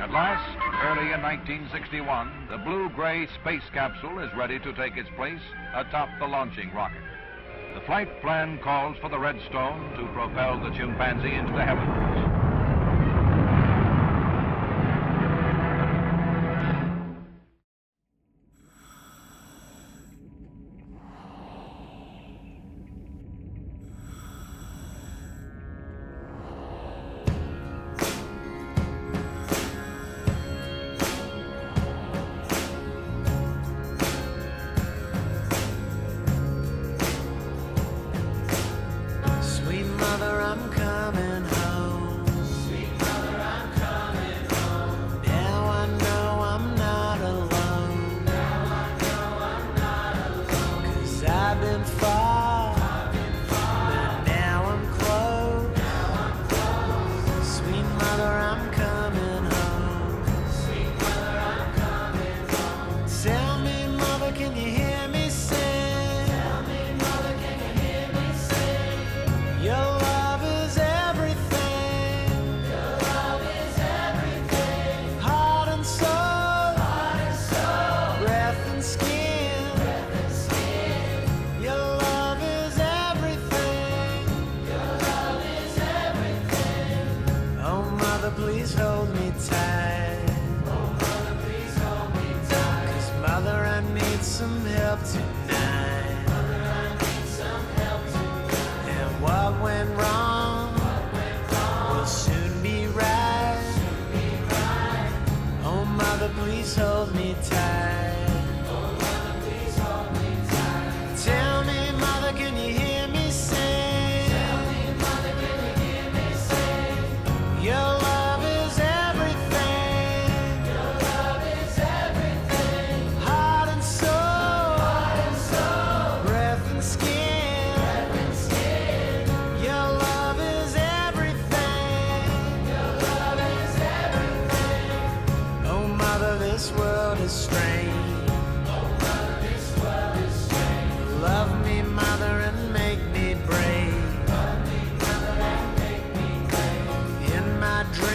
At last, early in 1961, the blue-gray space capsule is ready to take its place atop the launching rocket. The flight plan calls for the Redstone to propel the chimpanzee into the heavens. Please hold me tight. Oh, mother, please hold me tight. 'Cause mother, I need some help tonight. Mother, I need some help tonight. And what went wrong, will soon be right. Oh, mother, please hold me tight. Oh, mother, please hold me tight. Tell me, mother, can you hear me sing? Tell me, mother, can you hear me sing? Your love is everything. Your love is everything. Heart and soul. Heart and soul. Breath and skin. Breath and skin. Your love is everything. Your love is everything. Oh, mother, this world is strange. Oh, mother, this world is strange. Love me, mother, and make me brave. Love me, mother, and make me brave. In my dreams,